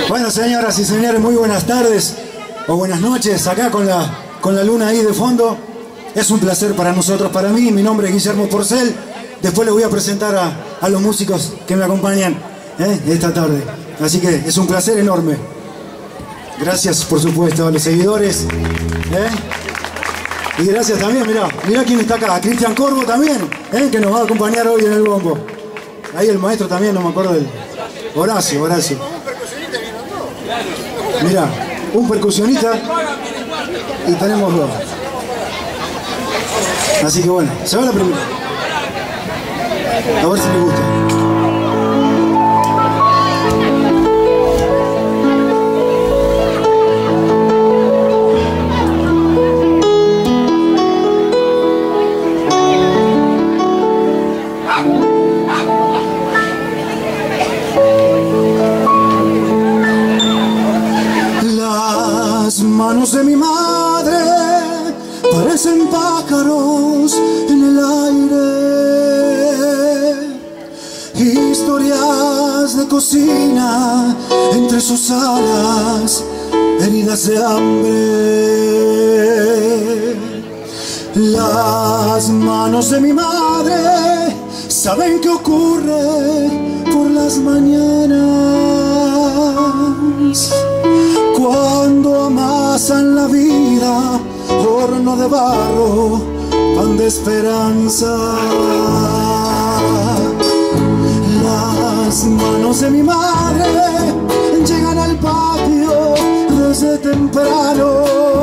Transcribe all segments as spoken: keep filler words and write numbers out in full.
Bueno, señoras y señores, muy buenas tardes o buenas noches, acá con la, con la luna ahí de fondo. Es un placer para nosotros, para mí. Mi nombre es Guillermo Porcel. Después les voy a presentar a, a los músicos que me acompañan ¿eh? esta tarde. Así que es un placer enorme. Gracias, por supuesto, a los seguidores. ¿eh? Y gracias también, mirá, mirá quién está acá. Cristian Corvo también, ¿eh? que nos va a acompañar hoy en el bombo. Ahí el maestro también, no me acuerdo del... Horacio, Horacio. Mirá, un percusionista y tenemos dos. Así que bueno, se va la primera. A ver si les gusta. Las manos de mi madre parecen pájaros en el aire, historias de cocina entre sus alas, heridas de hambre. Las manos de mi madre saben qué ocurre por las mañanas, cuando amasan la vida, horno de barro, pan de esperanza. Las manos de mi madre llegan al patio desde temprano.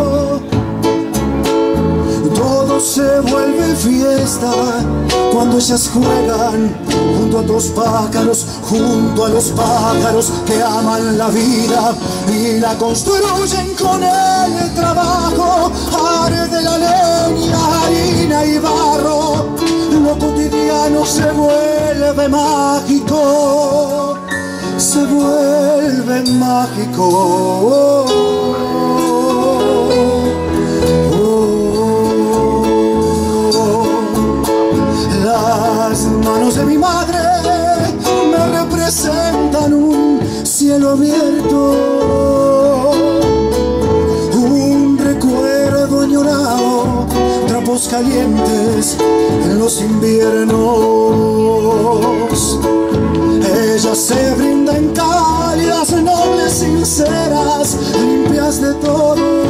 Todo se vuelve fiesta cuando ellas juegan junto a otros pájaros, junto a los pájaros que aman la vida y la construyen con el trabajo. Arde la leña, harina y barro, lo cotidiano se vuelve mágico, se vuelve mágico. Oh, oh, oh. Las manos de mi madre me representan un cielo abierto, un recuerdo añorado, trapos calientes en los inviernos. Ellas se brindan cálidas, nobles, sinceras, limpias de todo.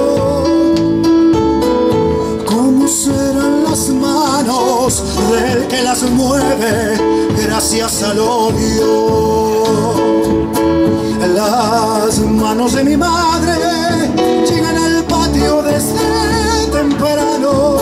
¿Cómo serán las manos del que las mueve gracias al odio? Las manos de mi madre llegan al patio desde temprano.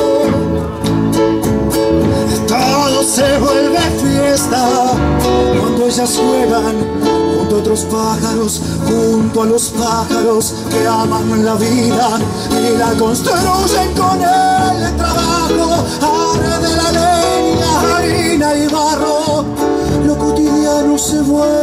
Todo se vuelve fiesta cuando ellas juegan junto a otros pájaros, junto a los pájaros que aman la vida y la construyen con el trabajo. Arde la leña, harina y barro, lo cotidiano se vuelve